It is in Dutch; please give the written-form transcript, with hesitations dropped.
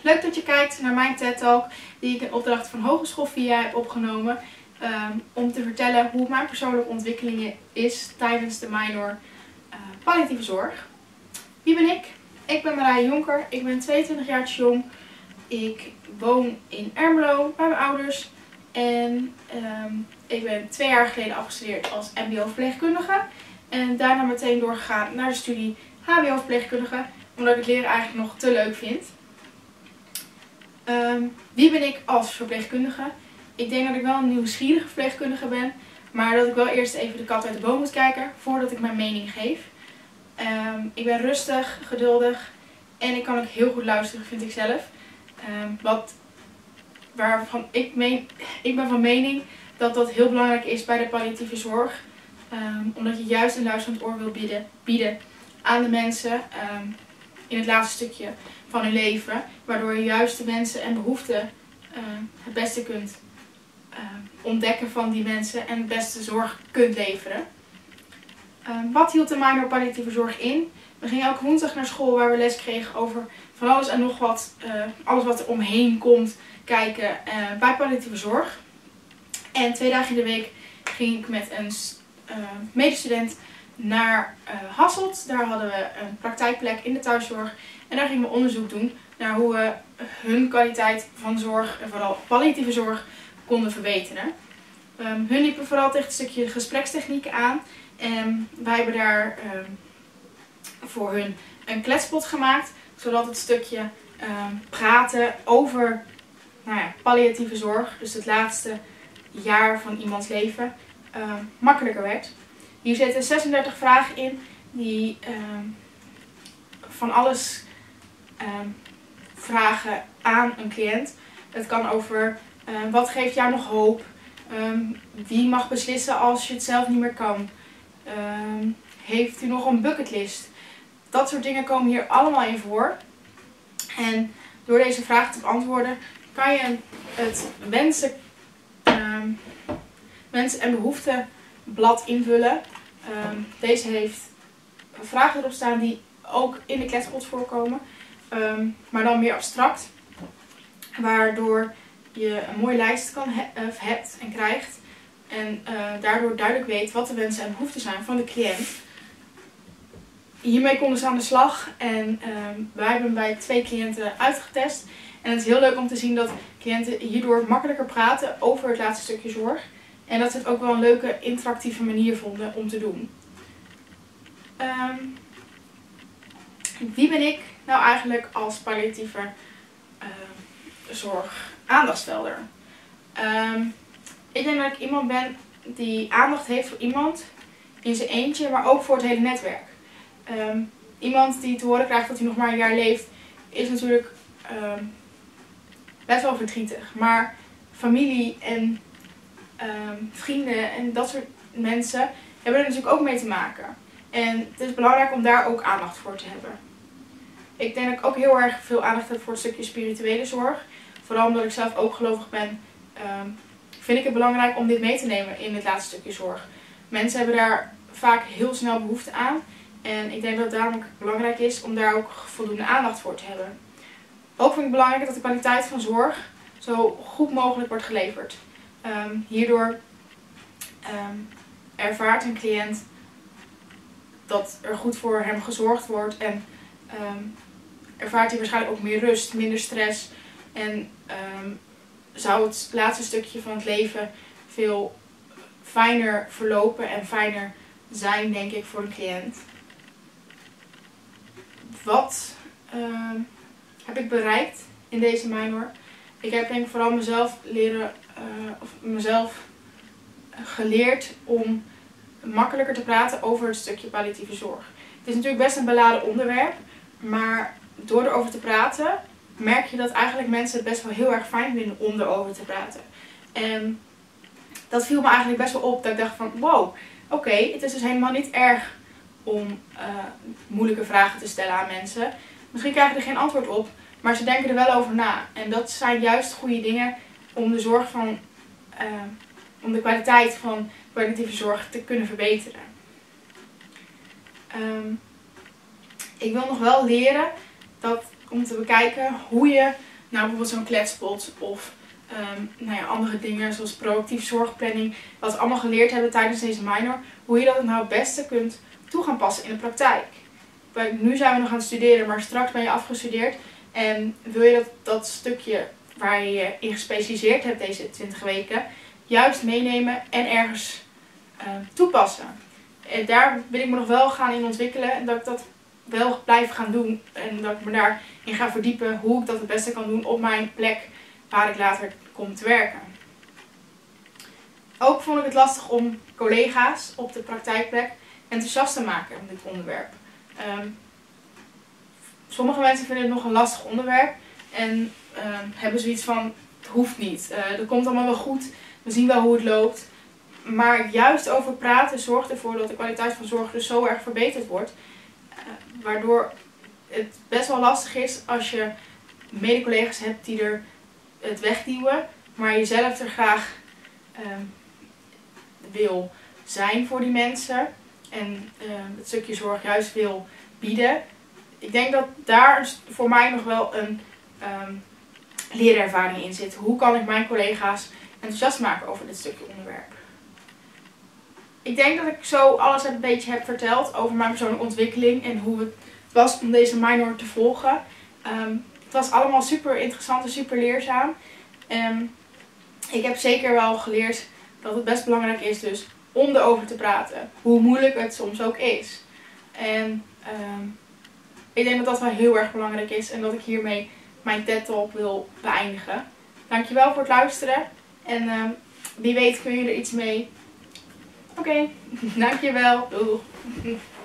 Leuk dat je kijkt naar mijn TED Talk die ik in opdracht van Hogeschool VIA heb opgenomen. Om te vertellen hoe mijn persoonlijke ontwikkeling is tijdens de minor palliatieve zorg. Wie ben ik? Ik ben Marije Jonker, ik ben 22 jaar jong. Ik woon in Ermelo bij mijn ouders. En ik ben 2 jaar geleden afgestudeerd als mbo-verpleegkundige. En daarna meteen doorgegaan naar de studie hbo-verpleegkundige. Omdat ik het leren eigenlijk nog te leuk vind. Wie ben ik als verpleegkundige? Ik denk dat ik wel een nieuwsgierige verpleegkundige ben. Maar dat ik wel eerst even de kat uit de boom moet kijken voordat ik mijn mening geef. Ik ben rustig, geduldig en ik kan ook heel goed luisteren, vind ik zelf. Ik ben van mening dat dat heel belangrijk is bij de palliatieve zorg. Omdat je juist een luisterend oor wil bieden aan de mensen in het laatste stukje van hun leven. Waardoor je juist de wensen en behoeften het beste kunt ontdekken van die mensen en het beste zorg kunt leveren. Wat hield de minor palliatieve zorg in? We gingen elke woensdag naar school waar we les kregen over van alles en nog wat. Alles wat er omheen komt kijken bij palliatieve zorg. En 2 dagen in de week ging ik met een medestudent naar Hasselt. Daar hadden we een praktijkplek in de thuiszorg. En daar gingen we onderzoek doen naar hoe we hun kwaliteit van zorg en vooral palliatieve zorg konden verbeteren. Hun liepen vooral tegen het stukje gesprekstechnieken aan. En wij hebben daar voor hun een kletspot gemaakt. Zodat het stukje praten over palliatieve zorg, dus het laatste jaar van iemands leven, makkelijker werd. Hier zitten 36 vragen in die van alles vragen aan een cliënt. Het kan over wat geeft jou nog hoop, wie mag beslissen als je het zelf niet meer kan, heeft u nog een bucketlist. Dat soort dingen komen hier allemaal in voor. En door deze vragen te beantwoorden kan je het wensen en behoeftenblad invullen. Deze heeft vragen erop staan die ook in de kletspot voorkomen. Maar dan meer abstract. Waardoor je een mooie lijst hebt en krijgt. En daardoor duidelijk weet wat de wensen en behoeften zijn van de cliënt. Hiermee konden ze aan de slag en wij hebben bij 2 cliënten uitgetest. En het is heel leuk om te zien dat cliënten hierdoor makkelijker praten over het laatste stukje zorg. En dat ze het ook wel een leuke interactieve manier vonden om te doen. Wie ben ik nou eigenlijk als palliatieve zorg aandachtsvelder? Ik denk dat ik iemand ben die aandacht heeft voor iemand in zijn eentje, maar ook voor het hele netwerk. Iemand die te horen krijgt dat hij nog maar een jaar leeft, is natuurlijk best wel verdrietig. Maar familie en vrienden en dat soort mensen hebben er natuurlijk ook mee te maken. En het is belangrijk om daar ook aandacht voor te hebben. Ik denk dat ik ook heel erg veel aandacht heb voor het stukje spirituele zorg. Vooral omdat ik zelf ook gelovig ben, vind ik het belangrijk om dit mee te nemen in het laatste stukje zorg. Mensen hebben daar vaak heel snel behoefte aan. En ik denk dat het daarom ook belangrijk is om daar ook voldoende aandacht voor te hebben. Ook vind ik het belangrijk dat de kwaliteit van zorg zo goed mogelijk wordt geleverd. Hierdoor ervaart een cliënt dat er goed voor hem gezorgd wordt. En ervaart hij waarschijnlijk ook meer rust, minder stress. En zou het laatste stukje van het leven veel fijner verlopen en fijner zijn, denk ik, voor de cliënt. Wat heb ik bereikt in deze minor? Ik heb denk ik vooral mezelf geleerd om makkelijker te praten over het stukje palliatieve zorg. Het is natuurlijk best een beladen onderwerp, maar door erover te praten merk je dat eigenlijk mensen het best wel heel erg fijn vinden om erover te praten. En dat viel me eigenlijk best wel op, dat ik dacht van wow, oké, het is dus helemaal niet erg om moeilijke vragen te stellen aan mensen. Misschien krijgen er geen antwoord op, maar ze denken er wel over na. En dat zijn juist goede dingen om de zorg om de kwaliteit van palliatieve zorg te kunnen verbeteren. Ik wil nog wel leren om te bekijken hoe je Nou, bijvoorbeeld zo'n kletspot of nou ja, andere dingen zoals proactieve zorgplanning. Wat we allemaal geleerd hebben tijdens deze minor. Hoe je dat nou het beste kunt toe gaan passen in de praktijk. Nu zijn we nog aan het studeren, maar straks ben je afgestudeerd. En wil je dat stukje waar je je in gespecialiseerd hebt deze 20 weken, juist meenemen en ergens toepassen. En daar wil ik me nog wel gaan in ontwikkelen en dat ik dat wel blijf gaan doen. En dat ik me daarin ga verdiepen hoe ik dat het beste kan doen op mijn plek waar ik later kom te werken. Ook vond ik het lastig om collega's op de praktijkplek enthousiast te maken om dit onderwerp. Sommige mensen vinden het nog een lastig onderwerp en hebben zoiets van, het hoeft niet, dat komt allemaal wel goed, we zien wel hoe het loopt. Maar juist over praten zorgt ervoor dat de kwaliteit van zorg dus zo erg verbeterd wordt. Waardoor het best wel lastig is als je mede-collega's hebt die er het wegduwen, maar je zelf er graag wil zijn voor die mensen en het stukje zorg juist wil bieden. Ik denk dat daar voor mij nog wel een leerervaring in zit. Hoe kan ik mijn collega's enthousiast maken over dit stukje onderwerp? Ik denk dat ik zo alles een beetje heb verteld over mijn persoonlijke ontwikkeling en hoe het was om deze minor te volgen. Het was allemaal super interessant en super leerzaam. Ik heb zeker wel geleerd dat het best belangrijk is dus om erover te praten. Hoe moeilijk het soms ook is. En ik denk dat dat wel heel erg belangrijk is en dat ik hiermee mijn TED-talk wil beëindigen. Dankjewel voor het luisteren en wie weet kun je er iets mee. Oké, dankjewel. Doei.